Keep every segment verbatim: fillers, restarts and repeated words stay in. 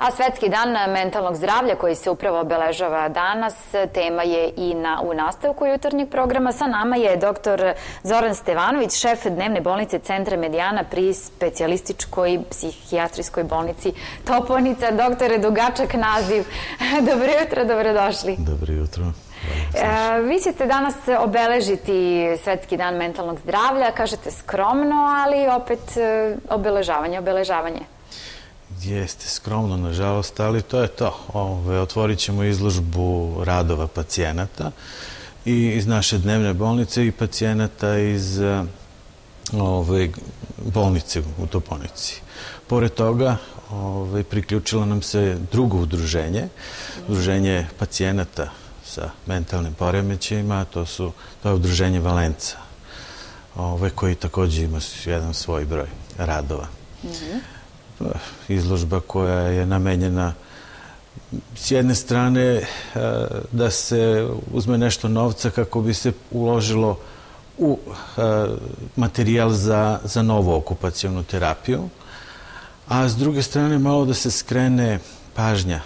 A Svetski dan mentalnog zdravlja koji se upravo obeležava danas, tema je i na, u nastavku jutarnjeg programa. Sa nama je doktor Zoran Stevanović, šef dnevne bolnice Centra Medijana pri specijalističkoj psihijatrijskoj bolnici Toponica. Doktore, dugačak naziv. Dobro jutro, dobrodošli. Dobro jutro. E, vi ćete danas obeležiti Svetski dan mentalnog zdravlja, kažete skromno, ali opet e, obeležavanje, obeležavanje. Jeste skromno, nažalost, ali to je to. Ove, otvorit ćemo izložbu radova pacijenata i iz naše dnevne bolnice i pacijenata iz ove, bolnice u Toponici. Pored toga, ove, priključilo nam se drugo udruženje, udruženje pacijenata sa mentalnim poremećajima, to, su, to je udruženje Valenca, ove, koji također ima jedan svoj broj radova. Mm-hmm. Izložba koja je namenjena s jedne strane da se uzme nešto novca kako bi se uložilo u materijal za, za novu okupacionu terapiju, a s druge strane malo da se skrene pažnja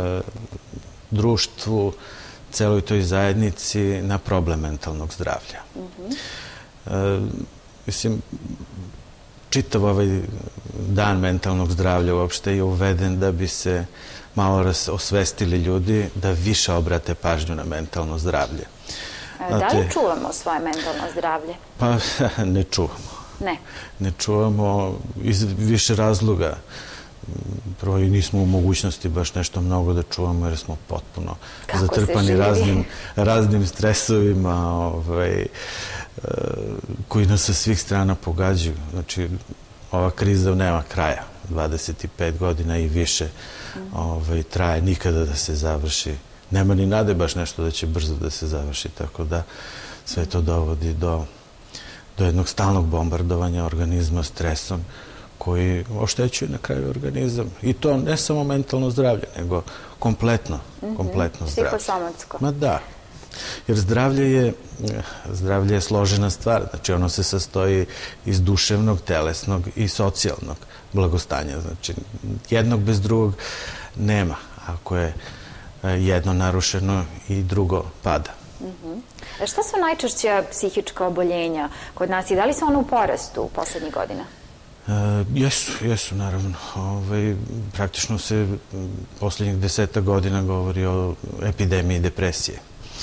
društvu, celoj toj zajednici na problem mentalnog zdravlja. Mm-hmm. Mislim, čitav ovaj dan mentalnog zdravlja uopšte je uveden da bi se malo osvestili ljudi da više obrate pažnju na mentalno zdravlje. Da li čuvamo svoje mentalno zdravlje? Pa ne čuvamo. Ne? Ne čuvamo iz više razloga. Prvo i nismo u mogućnosti baš nešto mnogo da čuvamo jer smo potpuno Kako zatrpani raznim, raznim stresovima ovaj, koji nas sa svih strana pogađaju. Znači, ova kriza nema kraja. dvadeset pet godina i više mm. ovaj, traje, nikada da se završi. Nema ni nade baš nešto da će brzo da se završi, tako da sve to dovodi do, do jednog stalnog bombardovanja organizma stresom koji oštećuje na kraju organizam. I to ne samo mentalno zdravlje, nego kompletno, mm-hmm. kompletno zdravlje. Psihosomatsko. Ma da. Jer zdravlje je, zdravlje je složena stvar. Znači, ono se sastoji iz duševnog, telesnog i socijalnog blagostanja. Znači, jednog bez drugog nema. Ako je jedno narušeno i drugo pada. Mm-hmm. Šta su najčešća psihička oboljenja kod nas i da li su one u porastu u poslednjih godina? E, jesu, jesu, naravno. Ove, praktično se poslednjih deseta godina govori o epidemiji depresije.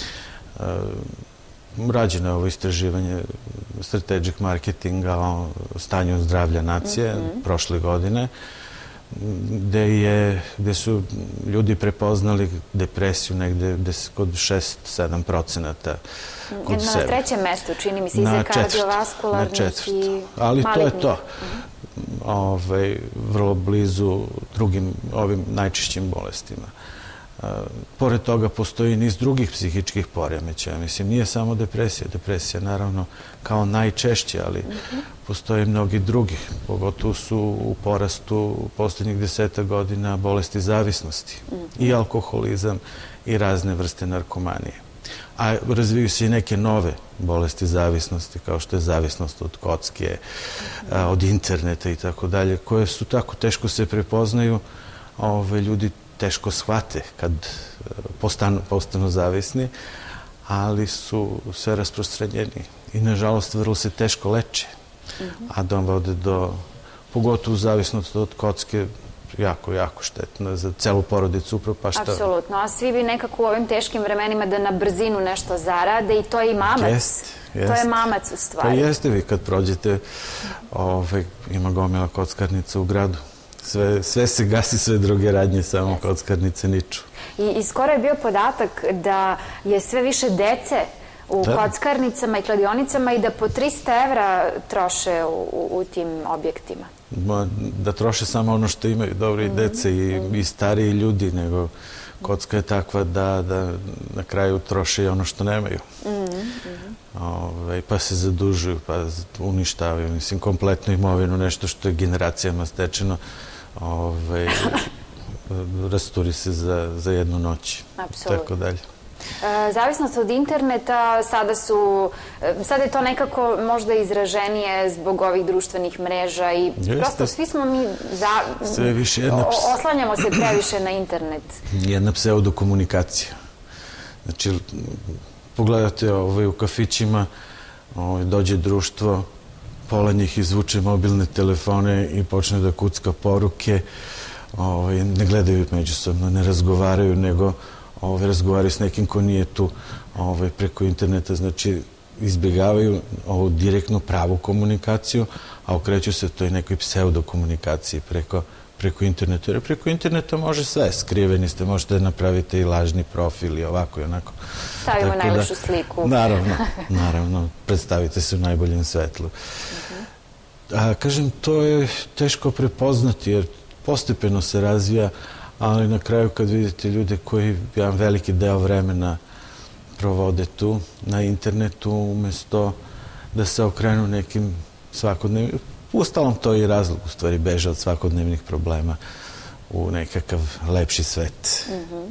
Uh, rađeno je ovo istraživanje strategic marketinga o stanju zdravlja nacije mm-hmm. prošle godine, gde, je, gde su ljudi prepoznali depresiju negde kod šest do sedam procenata kod na sebe. Na trećem mestu, čini mi se, iza kardiovaskularnih i ali malignih. to je to. Mm-hmm. Ove, vrlo blizu drugim ovim najčešćim bolestima. Uh, pored toga postoji niz drugih psihičkih poremećaja. Mislim, nije samo depresija. Depresija, naravno, kao najčešće, ali mm-hmm. postoji mnogi drugih. Pogotovo su u porastu u posljednjih deseta godina bolesti zavisnosti. Mm-hmm. I alkoholizam i razne vrste narkomanije. A razviju se i neke nove bolesti zavisnosti, kao što je zavisnost od kocke, mm-hmm. uh, od interneta i tako dalje, koje su tako teško se prepoznaju. Ove, ljudi teško shvate kad postanu, postanu zavisni, ali su sve rasprostranjeni i, nažalost, vrlo se teško leče. Mm-hmm. A dovode do, pogotovo zavisnost od kocke, jako, jako štetno za celu porodicu upropaštava. Apsolutno, a svi bi nekako u ovim teškim vremenima da na brzinu nešto zarade i to je i mamac. Jest, jest. To je mamac u stvari. Pa jeste vi kad prođete, ove, ima gomila kockarnica u gradu. Sve, sve se gasi, sve druge radnje, samo yes. kockarnice niču. I, I skoro je bio podatak da je sve više dece u da. kockarnicama i kladionicama i da po trista evra troše u, u, u tim objektima. Ma, da troše samo ono što imaju, dobro i dece i, i stariji ljudi, nego kocka je takva da, da na kraju troše i ono što nemaju. Mm-hmm. Ove, pa se zadužuju, pa uništavaju, mislim, kompletnu imovinu, nešto što je generacijama stečeno, ove, rasturi se za, za jednu noć. Apsolutno. Tako dalje. Zavisnost od interneta, sada su, sada je to nekako možda izraženije zbog ovih društvenih mreža i prosto svi smo mi, oslanjamo se previše na internet. Jedna pseudokomunikacija. Znači, pogledate u kafićima, dođe društvo, pola njih izvuče mobilne telefone i počne da kucka poruke, ne gledaju međusobno, ne razgovaraju, nego razgovaraju s nekim ko nije tu preko interneta, znači izbjegavaju ovu direktnu pravu komunikaciju, a okreću se toj nekoj pseudokomunikaciji preko interneta. Jer preko interneta može sve, skriveni ste, možete da napravite i lažni profil i ovako i onako. Stavimo najlepšu sliku. Naravno, naravno, predstavite se u najboljem svetlu. Kažem, to je teško prepoznati jer postepeno se razvija, ali na kraju kad vidite ljude koji jedan veliki deo vremena provode tu na internetu umesto da se okrenu nekim svakodnevnim, ustalom to je i razlog, u stvari beže od svakodnevnih problema u nekakav lepši svet.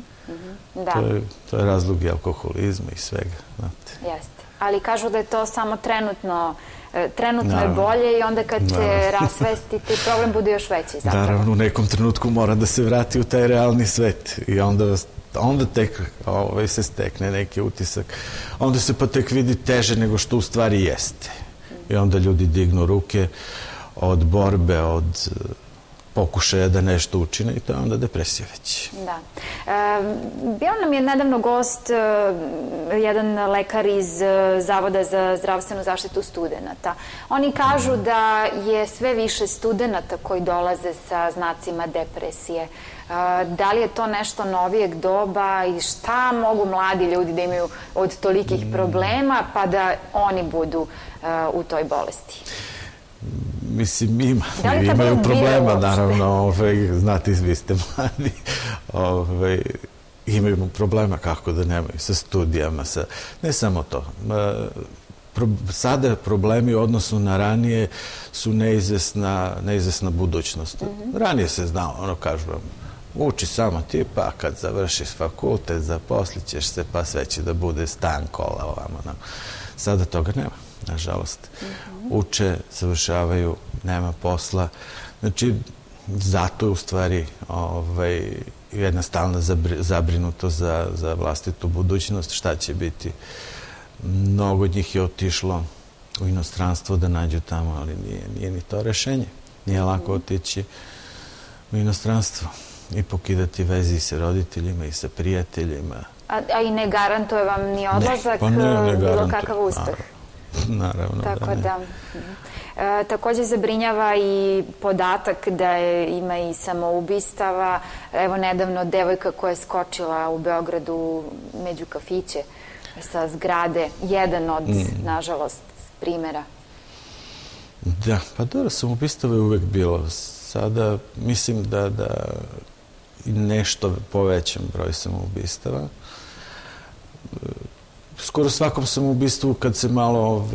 To je razlog i alkoholizma i svega. Jeste, ali kažu da je to samo trenutno trenutno je bolje i onda kad se rasvestite, problem bude još veći zapravo. Naravno, u nekom trenutku mora da se vrati u taj realni svet i onda tek se stekne neki utisak. Onda se pa tek vidi teže nego što u stvari jeste. I onda ljudi dignu ruke od borbe, od pokušaja da nešto učine i to je onda depresija već. Da. Bio nam je nedavno gost, jedan lekar iz Zavoda za zdravstvenu zaštitu studenata. Oni kažu da je sve više studenata koji dolaze sa znacima depresije. Da li je to nešto novijeg doba i šta mogu mladi ljudi da imaju od tolikih problema pa da oni budu u toj bolesti? Mislim, imaju problema, naravno, znate, vi ste mladi, imaju problema kako da nemaju sa studijama, ne samo to. Sada problemi u odnosu na ranije su neizvesna budućnost. Ranije se znalo, ono kažu vam, uči samo ti, pa kad završiš fakultet, zaposlit ćeš se, pa sve će da bude stan, kola, ovamo. Sada toga nema, nažalost. Uče, završavaju, nema posla. Znači, zato je u stvari jedna stalna zabrinutost za vlastitu budućnost, šta će biti. Mnogo od njih je otišlo u inostranstvo da nađu tamo, ali nije ni to rešenje. Nije lako otići u inostranstvo i pokidati veze i sa roditeljima i sa prijateljima. A i ne garantuje vam ni odlazak, bilo kakav uspeh? Naravno da ne. Također zabrinjava i podatak da ima i samoubistava. Evo nedavno devojka koja je skočila u Beogradu među kafiće sa zgrade. Jedan od, nažalost, primjera. Da, pa dobro, samoubistava je uvek bilo. Sada mislim da nešto povećam broj samoubistava. Skoro svakom samoubistvu kad se malo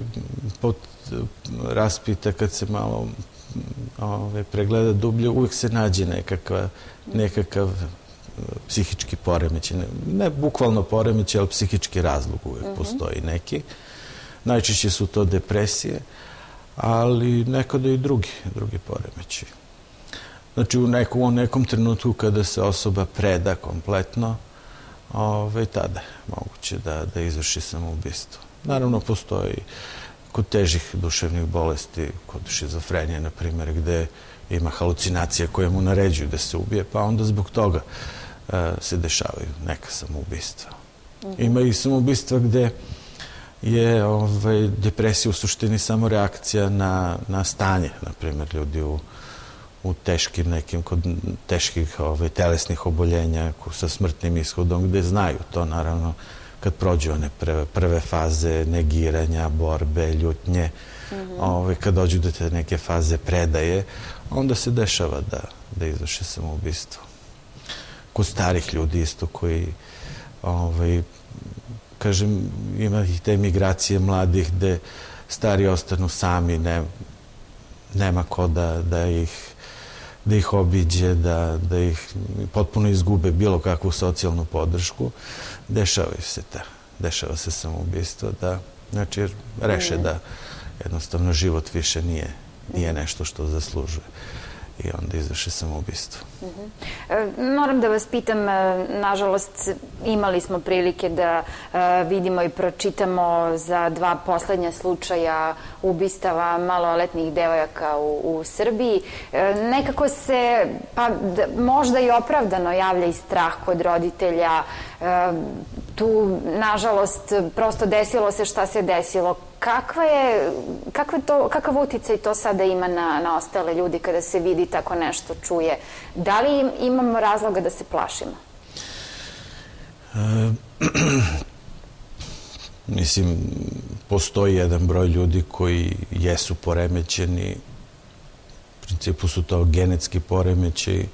raspita, kad se malo pregleda dublje, uvijek se nađe nekakav psihički poremećaj. Ne bukvalno poremećaj, ali psihički razlog uvijek postoji neki. Najčešće su to depresije, ali nekada i drugi, drugi poremećaj. Znači u nekom trenutku kada se osoba preda kompletno, tada je moguće da izvrši samoubistvo. Naravno, postoji kod težih duševnih bolesti, kod šizofrenije, na primjer, gde ima halucinacije koje mu naređuju da se ubije, pa onda zbog toga se dešavaju neka samoubistva. Ima i samoubistva gde je depresija u suštini samo reakcija na stanje, na primjer, ljudi u u teškim nekim, kod teških telesnih oboljenja sa smrtnim ishodom, gde znaju to, naravno, kad prođu one prve faze negiranja, borbe, ljutnje, kad dođu do te neke faze predaje, onda se dešava da izvrše samoubistvo. Kod starih ljudi isto koji, kažem, ima i te migracije mladih gde stari ostanu sami, nema ko da ih da ih obiđe, da, da ih potpuno izgube bilo kakvu socijalnu podršku, dešavaju se ta, dešava se samoubistvo, da, znači, reše da jednostavno život više nije, nije nešto što zaslužuje i onda izvrše samoubistvo. Moram da vas pitam, nažalost, imali smo prilike da vidimo i pročitamo za dva poslednja slučaja ubistava maloletnih devojaka u Srbiji. Nekako se, pa možda i opravdano javlja i strah kod roditelja. Tu, nažalost, prosto desilo se šta se desilo. Kakva je, kakav uticaj to sada ima na ostale ljudi kada se vidi tako nešto, čuje? Da li imamo razloga da se plašimo? Mislim, postoji jedan broj ljudi koji jesu poremećeni. U principu su to genetski poremećaji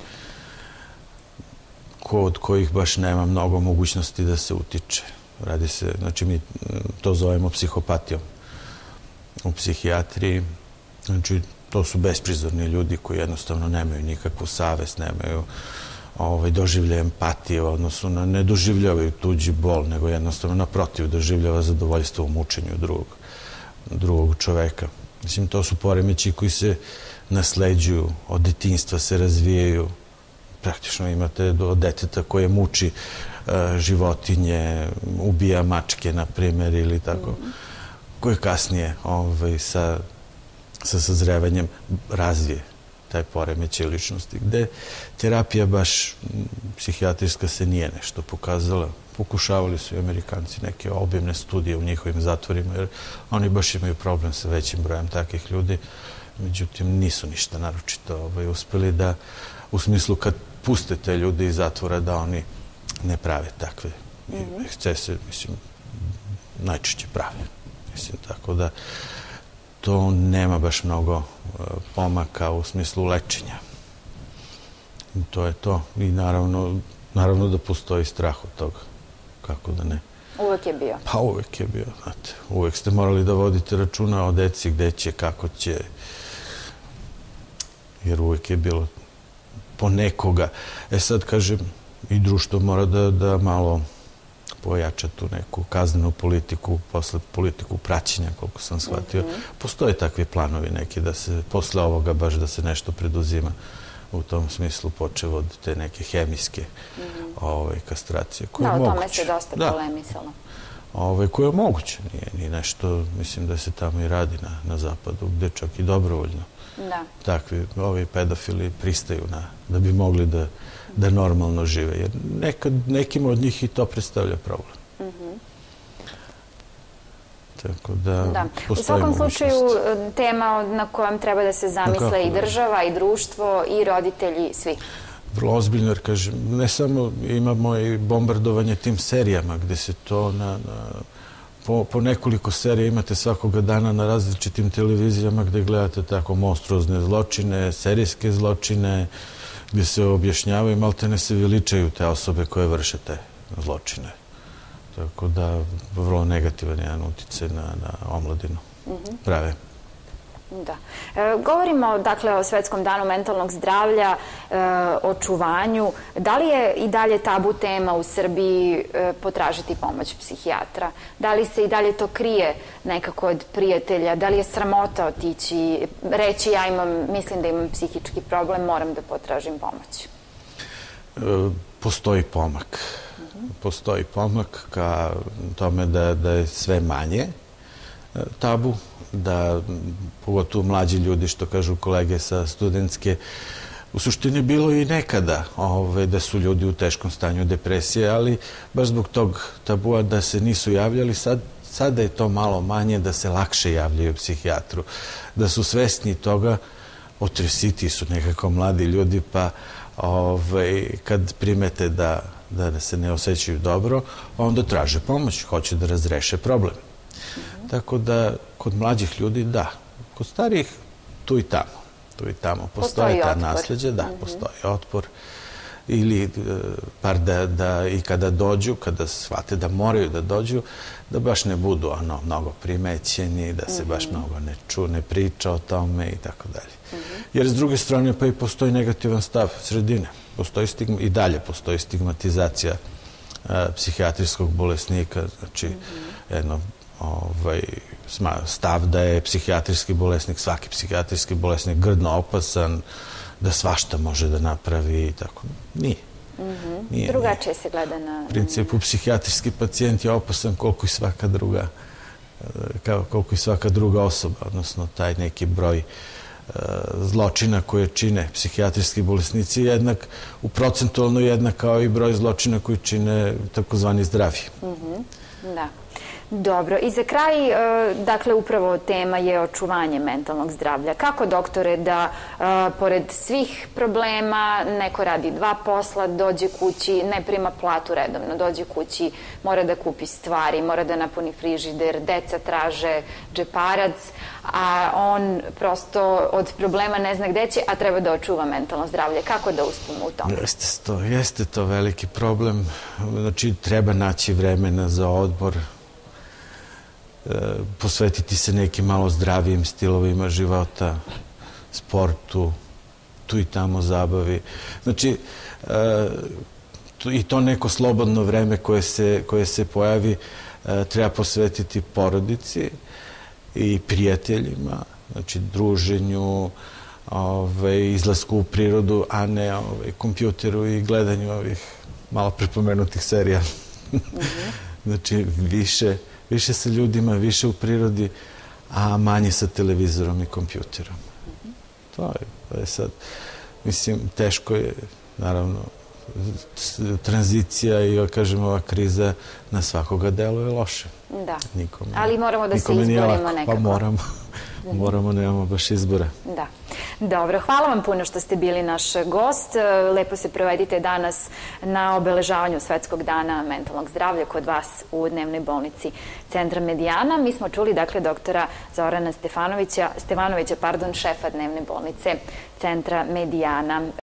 od kojih baš nema mnogo mogućnosti da se utiče. Radi se, znači mi to zovemo psihopatijom u psihijatriji. Znači, to su besprizorni ljudi koji jednostavno nemaju nikakvu savest, nemaju doživljaje empatije u odnosu na, ne doživljavaju tuđi bol, nego jednostavno naprotiv doživljava zadovoljstvo u mučenju drugog, drugog čoveka. Mislim, to su poremeći koji se nasleđuju, od detinjstva se razvijaju. Praktično imate do deteta koje muči životinje, ubija mačke, na primjer, ili tako, koje kasnije sa sazrevanjem razvije taj poremećaj ličnosti, gde terapija baš psihijatrijska se nije nešto pokazala. Pokušavali su i Amerikanci neke obimne studije u njihovim zatvorima, jer oni baš imaju problem sa većim brojem takvih ljudi, međutim nisu ništa naročito uspeli da, u smislu kad puste te ljude iz zatvora, da oni ne prave takve ekscese, mislim, najčešće prave. Mislim, tako da to nema baš mnogo pomaka u smislu lečenja. To je to. I naravno, naravno da postoji strah od toga. Kako da ne? Uvek je bio. Pa uvek je bio, znate. Uvek ste morali da vodite računa o deci, gde će, kako će. Jer uvek je bilo po nekoga. E sad, kažem, i društvo mora da malo pojača tu neku kaznenu politiku, posle politiku praćenja, koliko sam shvatio. Postoje takvi planovi neki da se, posle ovoga baš da se nešto preduzima u tom smislu, počev od te neke hemijske kastracije. Da, o tome se dosta polemisalo. Koje je moguće, nije nešto, mislim da se tamo i radi na zapadu, gde čak i dobrovoljno takvi ovi pedofili pristaju da bi mogli da normalno žive, jer nekim od njih i to predstavlja problem. Tako da postoji mogućnost. U svakom slučaju, tema na kojom treba da se zamisle i država, i društvo, i roditelji, svi. Vrlo ozbiljno, jer kažem, ne samo imamo i bombardovanje tim serijama, gde se to na... Po nekoliko serija imate svakoga dana na različitim televizijama gde gledate tako monstruozne zločine, serijske zločine, gde se objašnjavaju, maltene se veličaju te osobe koje vrše te zločine. Tako da, vrlo negativan jedan uticaj na omladinu prave. Da. Govorimo, dakle, o Svetskom danu mentalnog zdravlja, očuvanju. Da li je i dalje tabu tema u Srbiji potražiti pomoć psihijatra? Da li se i dalje to krije nekako od prijatelja? Da li je sramota otići, reći ja imam, mislim da imam psihički problem, moram da potražim pomoć? Postoji pomak. Postoji pomak ka tome da je sve manje tabu, da pogotovo mlađi ljudi, što kažu kolege sa studentske, u suštini bilo i nekada da su ljudi u teškom stanju depresije, ali baš zbog tog tabua da se nisu javljali, sada je to malo manje, da se lakše javljaju psihijatru, da su svesni toga, otresiti su nekako mladi ljudi, pa kad primete da se ne osjećaju dobro, onda traže pomoć, hoće da razreše problem. Tako da, kod mlađih ljudi, da. Kod starijih, tu i tamo. Tu i tamo. Postoje ta nasleđe, da, postoji otpor. ili par da, da i kada dođu, kada shvate da moraju da dođu, da baš ne budu ono, mnogo primećeni, da se baš mnogo ne ču, ne priča o tome i tako dalje. Jer s druge strane pa i postoji negativan stav sredine. Postoji stigma, i dalje postoji stigmatizacija a, psihijatrijskog bolesnika, znači jedno ovaj, stav da je psihijatrijski bolesnik, svaki psihijatrijski bolesnik grdno opasan, da svašta može da napravi i tako. Nije. Nije drugačije se gleda na... U principu, psihijatrijski pacijent je opasan koliko i svaka druga koliko i svaka druga osoba, odnosno taj neki broj zločina koje čine psihijatrijski bolesnici je jednak, u procentualno jednak kao i broj zločina koji čine takozvani zdravi. Da. Dobro. I za kraj, dakle, upravo tema je očuvanje mentalnog zdravlja. Kako, doktore, da pored svih problema neko radi dva posla, dođe kući, ne prima platu redovno, dođe kući, mora da kupi stvari, mora da napuni frižider, deca traže džeparac, a on prosto od problema ne zna gde će, a treba da očuva mentalno zdravlje. Kako da uspemo u tome? Jeste to, jeste to veliki problem. Znači, treba naći vremena za odmor, posvetiti se nekim malo zdravijim stilovima života, sportu, tu i tamo zabavi. Znači, i to neko slobodno vreme koje se, koje se pojavi treba posvetiti porodici i prijateljima, znači druženju, ove, izlasku u prirodu, a ne ove, kompjuteru i gledanju ovih malo prepomenutih serija. Znači, više više sa ljudima, više u prirodi, a manje sa televizorom i kompjuterom. To je, to je sad, mislim, teško je, naravno, tranzicija i, kažemo, ova kriza na svakoga deluje loše. Da, ali moramo da se izborimo nekako. Pa moramo, moramo, nemamo baš izbora. Da. Dobro, hvala vam puno što ste bili naš gost. Lepo se provedite danas na obeležavanju Svetskog dana mentalnog zdravlja kod vas u dnevnoj bolnici Centra Medijana. Mi smo čuli, dakle, doktora Zorana Stefanovića, Stevanovića, pardon, šefa dnevne bolnice Centra Medijana.